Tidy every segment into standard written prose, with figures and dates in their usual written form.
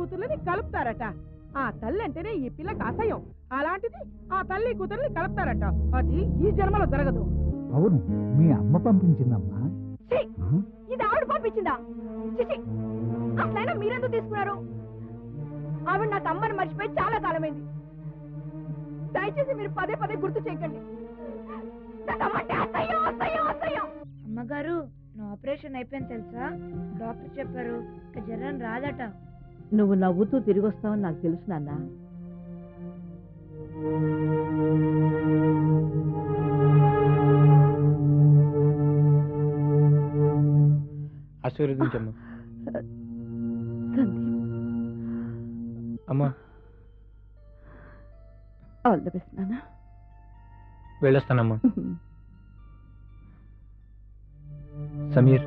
కూతుర్లని కలుపుతారట. ఆ తల్లి అంటేనే ఈ పిల్లకి అసహ్యం. అలాంటిది ఆ తల్లి కూతుర్ని కలుపుతారట. అది ఈ జన్మలో జరగదు. అవును, మీ అమ్మ పంపించిందమ్మా. ఇది ఆవిడ పంపించిందా? అసలైనా మీరెందుకు తీసుకున్నారు? ఆవిడ నాకు అమ్మని మర్చిపోయి చాలా కాలమైంది. దయచేసి మీరు పదే పదే గుర్తు చేయకండి. అమ్మగారు, నా ఆపరేషన్ అయిపోయింది తెలుసా? డాక్టర్ చెప్పారు ఇక జ్వరం రాదట. నువ్వు నవ్వుతూ తిరిగి వస్తావని నాకు తెలుసు నాన్న. ఆశీర్వదించమ్మా. అమ్మా, ఆల్ ది బెస్ట్ నాన్న. వెళ్ళొస్తానమ్మా. సమీర్,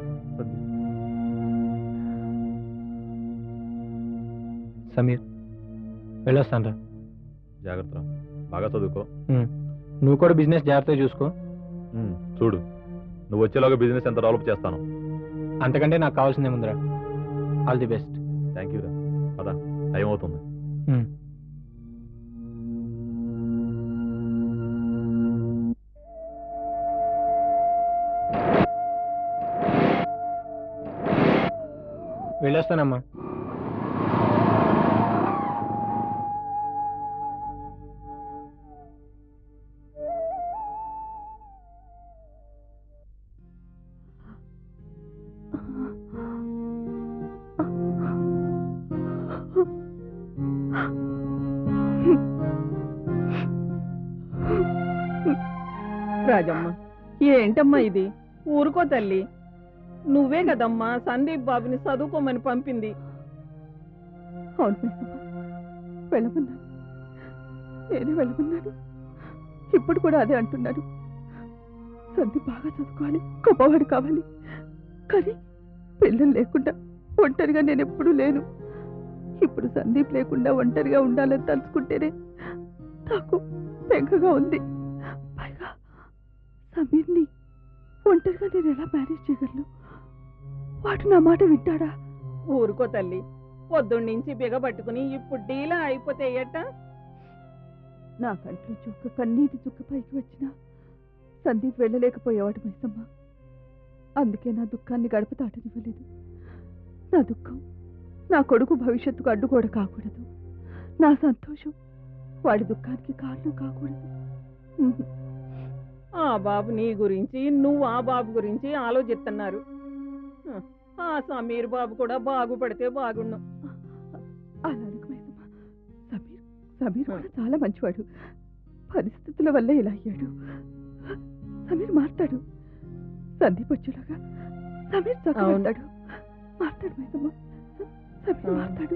సమీర్ వెళ్ళొస్తానరా. జాగ్రత్త, బాగా చదువుకో. నువ్వు కూడా బిజినెస్ జాగ్రత్తగా చూసుకో. చూడు, నువ్వు వచ్చేలాగా బిజినెస్ ఎంత డెవలప్ చేస్తాను. అంతకంటే నాకు కావాల్సిందే ముందరా. All the best. Thank you రా. పదా, టైం అవుతుంది. వెళ్ళొస్తానమ్మా. రాజమ్మ, ఏంటమ్మా ఇది? ఊరుకో తల్లి. నువ్వే కదమ్మా సందీప్ బాబుని చదువుకోమని పంపింది. అవును మైసమ్మ, వెళ్ళమన్నాను. నేనే వెళ్ళమన్నాను. ఇప్పుడు కూడా అదే అంటున్నాను. సందీప్ బాగా చదువుకోవాలి, గొప్పవాడు కావాలి. కానీ పిల్లలు లేకుండా ఒంటరిగా నేను ఎప్పుడూ లేను. ఇప్పుడు సందీప్ లేకుండా ఒంటరిగా ఉండాలని తలుచుకుంటేనే నాకు బెంగగా ఉంది. పైగా సమీర్ని ఒంటరిగా నేను ఎలా మేనేజ్ చేయగలను? వాడు నా మాట వింటాడా? ఊరుకో తల్లి. పొద్దున్నుంచి బిగబట్టుకుని ఇప్పుడు డీలా అయిపోతే ఎట్ట? నా కంట్లో చుక్క కన్నీటి చుక్క పైకి వచ్చినా సందీప్ వెళ్ళలేకపోయేవాడు మైసమ్మ. అందుకే నా దుఃఖాన్ని గడపతాటనివ్వలేదు. నా దుఃఖం నా కొడుకు భవిష్యత్తుకు అడ్డుగోడ కాకూడదు. నా సంతోషం వాడి దుఃఖానికి కారణం కాకూడదు. ఆ బాబు నీ గురించి, నువ్వు ఆ బాబు గురించి ఆలోచిస్తున్నారు. ఆ సమీర్ బాబు కూడా బాగుపడితే బాగుండు. సమీర్ కూడా చాలా మంచివాడు. పరిస్థితుల వల్ల ఇలా అయ్యాడు. సమీర్ మాట్లాడు. సందీప్ వచ్చేలాగా సమీర్ చదువుతాడు. మాట్లాడు మైసమ్మ, సమీర్ మాట్లాడు.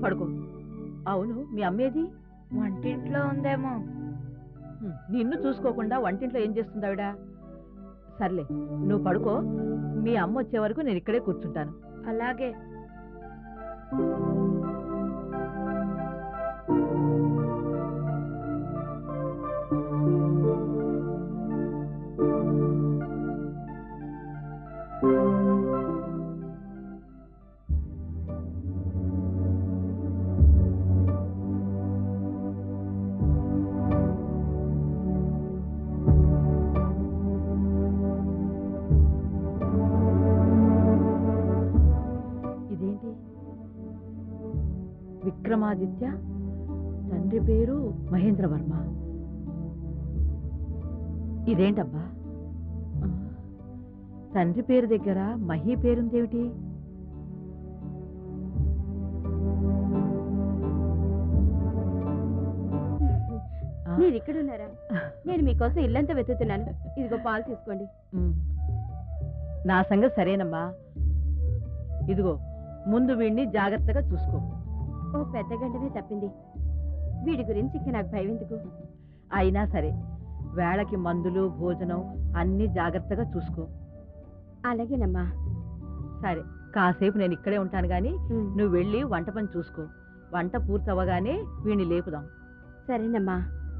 పడుకో. అవును, మీ అమ్మేది? వంటింట్లో ఉందేమో. నిన్ను చూసుకోకుండా వంటింట్లో ఏం చేస్తుంది ఆవిడ? సర్లే, నువ్వు పడుకో. మీ అమ్మ వచ్చే వరకు నేను ఇక్కడే కూర్చుంటాను. అలాగే. ఇదేంటి? విక్రమాదిత్య, తండ్రి పేరు మహేంద్రవర్మ. ఇదేంటబ్బా? తండ్రి పేరు దగ్గర మహి పేరుందేమిటి? మీరు ఇక్కడ ఉన్నారా? నేను మీకోసం ఇల్లంతా వెతుకుతున్నాను. ఇదిగో పాలు తీసుకోండి. నా సంగతి సరేనమ్మా. ఇదిగో, ముందు వీడిని జాగ్రత్తగా చూసుకో. ఓ పెద్ద గంటమే తప్పింది. వీడి గురించి ఇక నాకు భయం ఎందుకు? అయినా సరే, వేళకి మందులు, భోజనం అన్నీ జాగ్రత్తగా చూసుకో. అలాగేనమ్మా. సరే, కాసేపు నేను ఇక్కడే ఉంటాను గాని నువ్వు వెళ్ళి వంట పని చూసుకో. వంట పూర్తవగానే వీడిని లేపుదాం. సరేనమ్మా.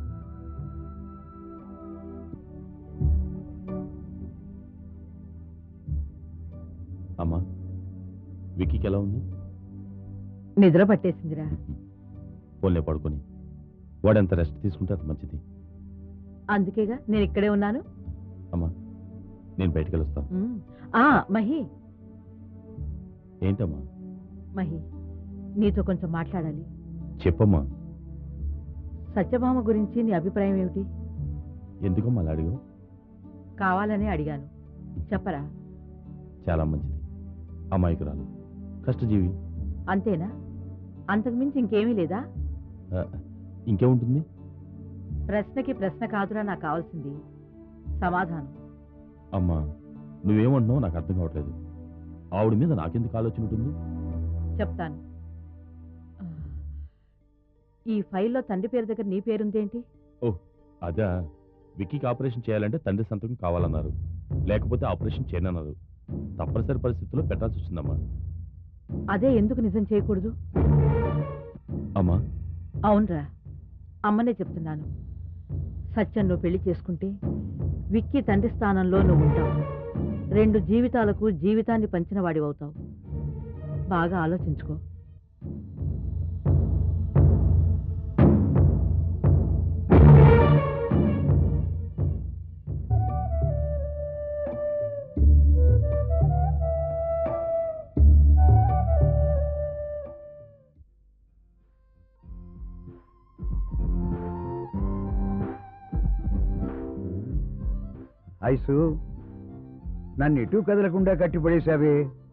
అమ్మా, విక్కీకి ఎలా ఉంది? నిద్ర పట్టేసిందిరా. పోన్లే, పడుకొని వాడెంత రెస్ట్ తీసుకుంటే అంత మంచిది. అందుకేగా నేను ఇక్కడే ఉన్నాను. అమ్మా, నేను బయటికి వెళ్ళొస్తాను. మహి. ఏంటమ్మా? మహి, నీతో కొంచెం మాట్లాడాలి. చెప్పమ్మా. సత్యభామ గురించి నీ అభిప్రాయం ఏమిటి? ఎందుకమ్మా అలా అడిగావు? కావాలనే అడిగాను, చెప్పరా. చాలా మంచిది, అమాయకురాలు, కష్టజీవి. అంతేనా? అంతకుమించి ఇంకేమీ లేదా? ఇంకేముంటుంది? ప్రశ్నకి ప్రశ్న కాదురా నాకు కావాల్సింది, సమాధానం. అమ్మా, నువ్వేమంటున్నావు నాకు అర్థం కావట్లేదు. ఆవిడ మీద నాకెందుకు ఆలోచన ఉంటుంది? చెప్తాను. ఈ ఫైల్లో తండ్రి పేరు దగ్గర నీ పేరుందేంటి? ఓహ్, అదా. విక్కీకి ఆపరేషన్ చేయాలంటే తండ్రి సంతకం కావాలన్నారు, లేకపోతే ఆపరేషన్ చేయనన్నారు. తప్పనిసరి పరిస్థితుల్లో పెట్టాల్సి వచ్చిందమ్మా. అదే ఎందుకు నిజం చేయకూడదు? అమ్మా. అవునరా, అమ్మనే చెప్తున్నాను. సత్యం నువ్వు పెళ్లి చేసుకుంటే విక్కీ తండ్రి స్థానంలో నువ్వు ఉంటావు. 2 జీవితాలకు జీవితాన్ని పంచిన వాడివవుతావు. బాగా ఆలోచించుకో. ఐసు, నన్ను ఎటు కదలకుండా కట్టిపడేశావే.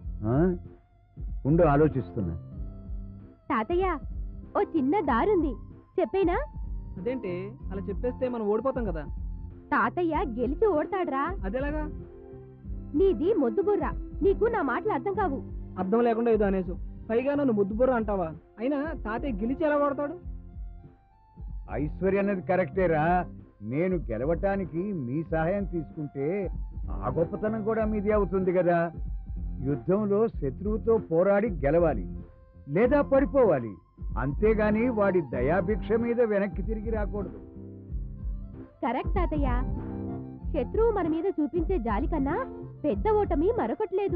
ఉండు, ఆలోచిస్తున్నా. తాతయ్య, ఓ చిన్న దారుంది, చెప్పేనా? అదేంటి అలా చెప్పేస్తే మనం ఓడిపోతాం కదా. తాతయ్య గెలిచి ఓడతాడ్రా. అదేలాగా? నీది మొద్దు బుర్ర, నీకు నా మాటలు అర్థం కావు. అర్థం లేకుండా ఏదో అనేసు, పైగా నన్ను ముద్దుబుర్ర అంటావా? అయినా తాతయ్య గెలిచి ఎలా వాడతాడు? ఐశ్వర్య అన్నది కరెక్టేరా. నేను గెలవటానికి మీ సహాయం తీసుకుంటే ఆ గొప్పతనం కూడా మీది అవుతుంది కదా. యుద్ధంలో శత్రువుతో పోరాడి గెలవాలి, లేదా పడిపోవాలి. అంతేగాని వాడి దయాభిక్ష మీద వెనక్కి తిరిగి రాకూడదు. కరెక్ట్ తాతయ్య. శత్రువు మన మీద చూపించే జాలి కన్నా పెద్ద ఓటమి మరొకట్లేదు.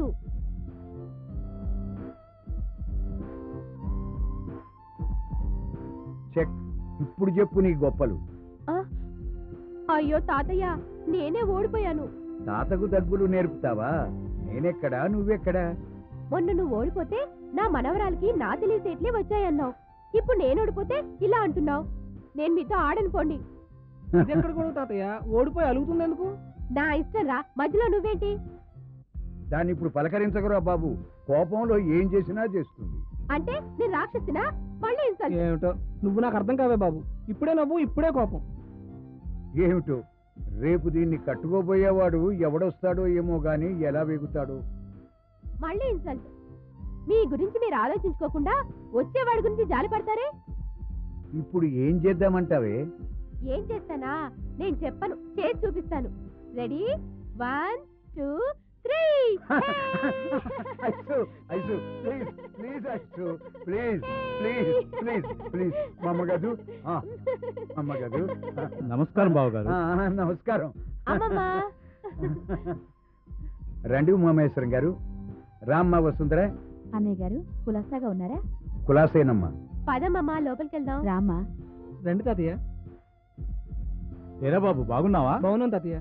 చెక్. ఇప్పుడు చెప్పు నీ గొప్పలు. అయ్యో తాతయ్య, నేనే ఓడిపోయాను. తాతకు దగ్గులు నేర్పుతావా? నేనెక్కడా, నువ్వెక్కడా? మొన్న నువ్వు ఓడిపోతే నా మనవరాలకి నా తెలివితేటలే వచ్చాయన్నావు. ఇప్పుడు నేను ఓడిపోతే ఇలా అంటున్నావు. నేను మీతో ఆడనుకోండి. ఎక్కడ కూడా తాతయ్య ఓడిపోయి అలుగుతుంది ఎందుకు? నా ఇష్టం రా, మధ్యలో నువ్వేంటి? దాన్ని ఇప్పుడు పలకరించకురా బాబు. కోపంలో ఏం చేసినా చేస్తుంది. అంటే నేను రాక్షసినా? మళ్ళీ ఇన్సల్ట్. ఏమిటో నువ్వు నాకు అర్థం కావే బాబు. ఇప్పుడే నవ్వు, ఇప్పుడే కోపం. ఏమిటో, రేపు దీన్ని కట్టుకోబోయేవాడు ఎవడొస్తాడో ఏమో గాని ఎలా వేగుతాడో. మళ్ళీ ఇన్సల్ట్. మీ గురించి మీరు ఆలోచించుకోకుండా వచ్చేవాడి గురించి జాలి పడతారే? ఇప్పుడు ఏం చేద్దామంటావే? ఏం చేస్తానా? నేను చెప్పను, చేసి చూపిస్తాను. Ready? 1 2 3. Ice ice please please ice please please please please అమ్మగారు, అమ్మగారు. నమస్కారం బావగారు. నమస్కారం. అమ్మమ్మ. రండి ఉమామహేశ్వరం గారు. రామ్మ వసుంధర. అన్నయ్య గారు కులాసాగా ఉన్నారా? కులాసేనమ్మా. పదమ్మమ్మ, లోపలికి వెళ్దాం. రామ్మా. రండి తాతయ్య. ఏరా బాబు, బాగున్నావా? బాగున్నాను తాతయ్య.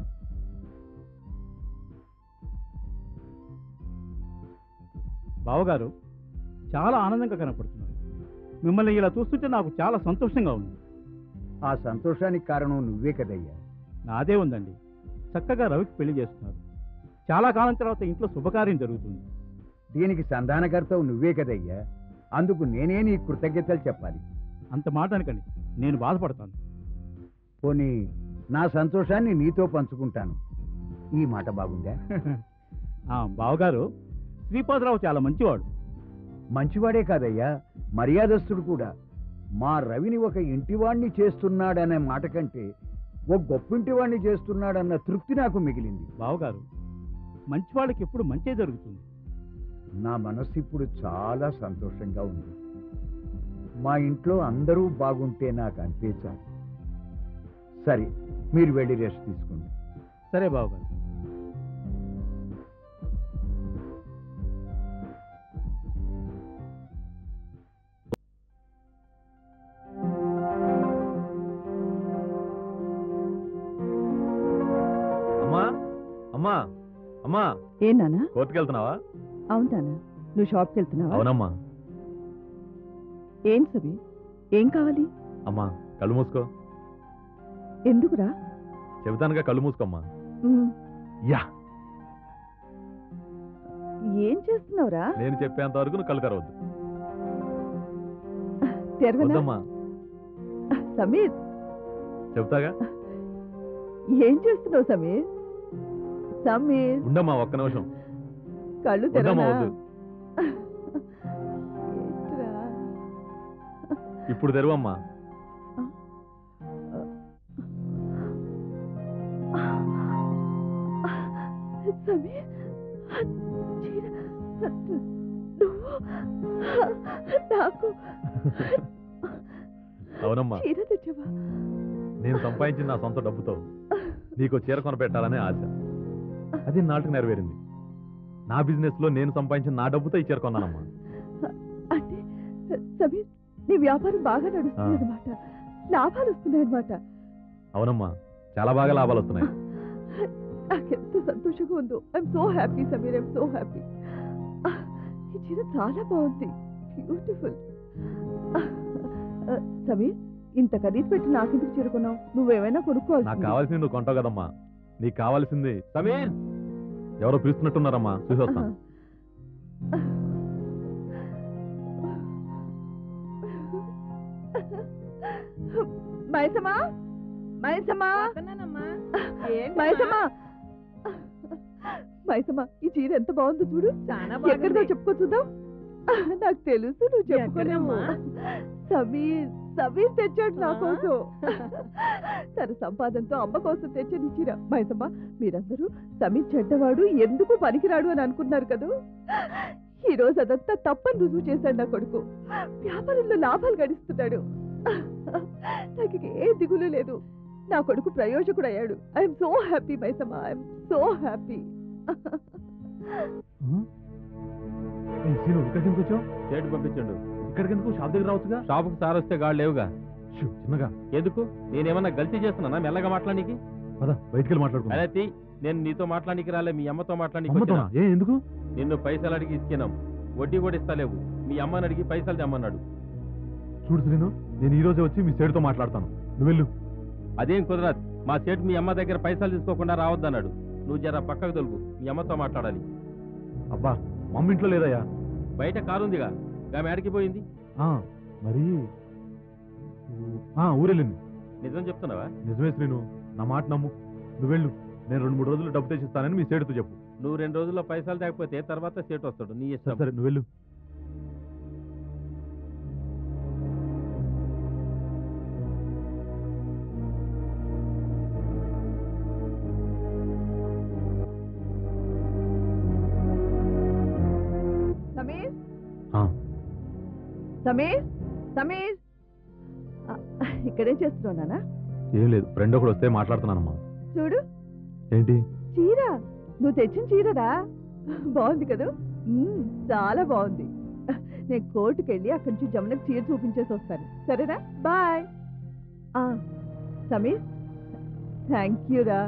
బావగారు చాలా ఆనందంగా కనపడుతున్నారు. మిమ్మల్ని ఇలా చూస్తుంటే నాకు చాలా సంతోషంగా ఉంది. ఆ సంతోషానికి కారణం నువ్వే కదయ్యా. నాదే ఉందండి. చక్కగా రవికి పెళ్లి చేస్తున్నారు. చాలా కాలం తర్వాత ఇంట్లో శుభకార్యం జరుగుతుంది. దీనికి సంధానకర్తవు నువ్వే కదయ్యా. అందుకు నేనే నీ కృతజ్ఞతలు చెప్పాలి. అంత మాట అనకండి, నేను బాధపడతాను. పోనీ నా సంతోషాన్ని నీతో పంచుకుంటాను. ఈ మాట బాగుందా? బావగారు, శ్రీపాదరావు చాలా మంచివాడు. మంచివాడే కాదయ్యా, మర్యాదస్తుడు కూడా. మా రవిని ఒక ఇంటివాణ్ణి చేస్తున్నాడనే మాట కంటే ఒక గొప్పింటివాణ్ణి చేస్తున్నాడన్న తృప్తి నాకు మిగిలింది. బావగారు, మంచివాళ్ళకి ఎప్పుడు మంచే జరుగుతుంది. నా మనస్సు ఇప్పుడు చాలా సంతోషంగా ఉంది. మా ఇంట్లో అందరూ బాగుంటే నాకు అంతే చాలు. సరే, మీరు వెళ్ళి రెస్ట్ తీసుకోండి. సరే బావగారు. అమ్మా అమ్మా అమ్మా, ఏ నాన్న? కోర్టుకు వెళ్తున్నావా? అవును నాన్న. నువ్వు షాప్కి వెళ్తున్నావా? అవునమ్మా. ఏం సబి, ఏం కావాలి? అమ్మా కళ్ళు మూసుకో. ఎందుకురా? చెబుతానుగా, కళ్ళు మూసుకోమ్మా. యా, ఏం చేస్తున్నావురా? నేను చెప్పేంత వరకు నువ్వు కళ్ళు తెరవద్దు. తెరవనా? వద్దమ్మా, సమీర్, చెబుతాగా. ఏం చేస్తున్నావు సమీర్? సమీర్, ఉండమ్మా ఒక్క నిమిషం. కళ్ళు వద్దమ్మా, తెరవనా? వద్దు. ఏంట్రా? ఇప్పుడు తెరవమ్మా. సమీర్, చీర, నువ్వు నాకు అవునమ్మా, చీర తెచ్చావా? నేను సంపాదించిన నా సొంత డబ్బుతో నీకు చీర కొనపెట్టాలనే ఆశ. అది నాటికి నెరవేరింది. నా బిజినెస్ లో నేను సంపాదించిన నా డబ్బుతో ఈ చీర కొన్నానమ్మా. అంటే సమీర్, నీ వ్యాపారం బాగా నడుస్తుంది అనమాట, లాభాలు వస్తున్నాయన్నమాట. అవునమ్మా, చాలా బాగా లాభాలు వస్తున్నాయి. నాకెంత సంతోషంగా ఉందో. I'm so happy Sameer, I'm so happy. ఈ చీర చాలా బాగుంది, బ్యూటిఫుల్. సమీర్, ఇంత ఖరీదు పెట్టి నాకెందుకు చీర కొన్నావు? నువ్వేమైనా కొనుక్కోవాలి. నాకు కావాల్సింది నువ్వు కొంటావు కదమ్మా. నీకు కావాల్సింది. సమీర్, ఎవరో పిలుస్తున్నట్టున్నారమ్మా, చూసి వస్తాను. మైసమ్మా, మైసమ్మా, మైసమ్మా, మైసమ్మా, ఈ చీర ఎంత బాగుందో చూడు. ఎక్కడిదో చెప్పుకో చూద్దాం. నాకు తెలుసు నువ్వు చెప్పుకోలేమ్మా. సమీర్, సమీర్ తెచ్చాడు నా కోసం. తన సంపాదనతో అమ్మ కోసం తెచ్చాడు ఈ చీర. మైసమ్మ, మీరందరూ సమీర్ చెడ్డవాడు, ఎందుకు పనికిరాడు అని అనుకున్నారు కదా. ఈ రోజు అదంతా తప్పని రుజువు చేశాడు నా కొడుకు. వ్యాపారంలో లాభాలు గడిస్తున్నాడు. నాకు ఏ దిగులు లేదు. నా కొడుకు ప్రయోజకుడు అయ్యాడు. I'm so happy Maisamma, I'm so happy. ఇక్కడికి వచ్చావు? చేటు పంపించండు. ఇక్కడికి ఎందుకు? షాప్ దగ్గర రావచ్చుగా. షాపుకి సార్ వస్తే గాడు లేవుగా. చిన్నగా ఎందుకు? నేనేమన్నా గల్తీ చేస్తున్నానా మెల్లగా మాట్లాడానికి? బయటికి వెళ్ళి మాట్లాడుకో. నేను నీతో మాట్లాడానికి రాలే, మీ అమ్మతో మాట్లాడానికి. ఎందుకు? నిన్ను పైసలు అడిగి ఇచ్చినాం, వడ్డీ కూడా ఇస్తలేవు. మీ అమ్మని అడిగి పైసలు తెమ్మన్నాడు. చూడు శ్రీను, నేను ఈ రోజే వచ్చి మీ సేటుతో మాట్లాడతాను, నువ్వు వెళ్ళు. అదేం కుదరదు. మా సేటు మీ అమ్మ దగ్గర పైసలు తీసుకోకుండా రావద్దన్నాడు. నువ్వు జర పక్కకు తొలుగు, మీ అమ్మతో మాట్లాడాలి. అబ్బా, మమ్మ ఇంట్లో లేదయ్యా. బయట కారు ఉందిగా, ఆమె ఆడికి పోయింది. మరి ఊరెళ్ళింది. నిజం చెప్తున్నావా? నిజమే శ్రీను, నా మాట నమ్ము. నువ్వు వెళ్ళు, నేను 2-3 రోజులు డబ్బు తెచ్చిస్తానని మీ సేటుతో చెప్పు. నువ్వు 2 రోజుల్లో పైసలు తేకపోతే తర్వాత సేటు వస్తాడు, నీ ఇష్టం. సరే, నువ్వు వెళ్ళు. సమీర్ సమీర్ ఇక్కడేం చేస్తున్నావు నాన్న? ఏం లేదు, ఫ్రెండ్ ఒకడు వస్తే మాట్లాడుతున్నానమ్మా. చూడు ఏంటి? చీర, నువ్వు తెచ్చిన చీరరా? బాగుంది కదా? చాలా బాగుంది. నేను కోర్టుకు వెళ్ళి అక్కడి నుంచి జమునకు చీర చూపించేసి వస్తాను, సరేనా? బాయ్. సమీర్, థ్యాంక్ యూ రా.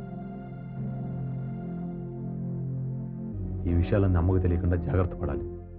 ఈ విషయాలన్నీ అమ్మకు తెలియకుండా జాగ్రత్త పడాలి.